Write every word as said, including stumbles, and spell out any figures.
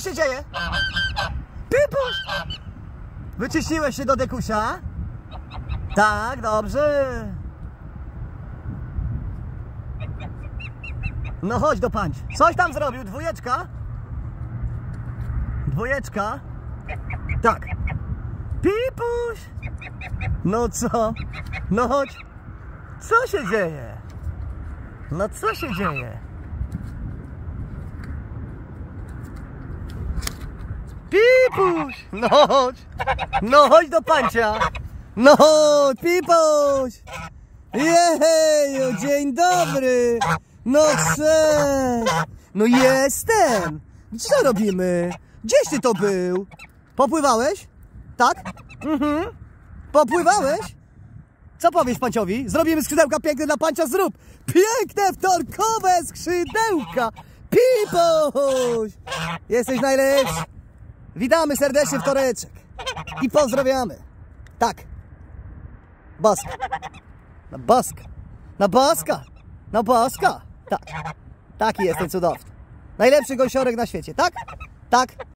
się dzieje? Pipuś! Wyciśniłeś się do dekusia? Tak, dobrze. No chodź do pańć. Coś tam zrobił, dwójeczka? Dwójeczka? Tak. Pipuś! No co? No chodź. Co się dzieje? No co się dzieje? Pipuś! No chodź! No chodź do pancia! No chodź, Pipuś! Jeju, dzień dobry! No cześć! No jestem! Co robimy? Gdzieś ty to był? Popływałeś? Tak? Mhm. Popływałeś? Co powiesz panciowi? Zrobimy skrzydełka piękne dla pancia, zrób! Piękne wtorkowe skrzydełka! Pipuś! Jesteś najlepszy! Witamy serdecznie wtoreczek i pozdrawiamy. Tak. Boska. Na boska. Na boska. Na boska. Tak. Taki jestem cudowny. Najlepszy gąsiorek na świecie, tak? Tak.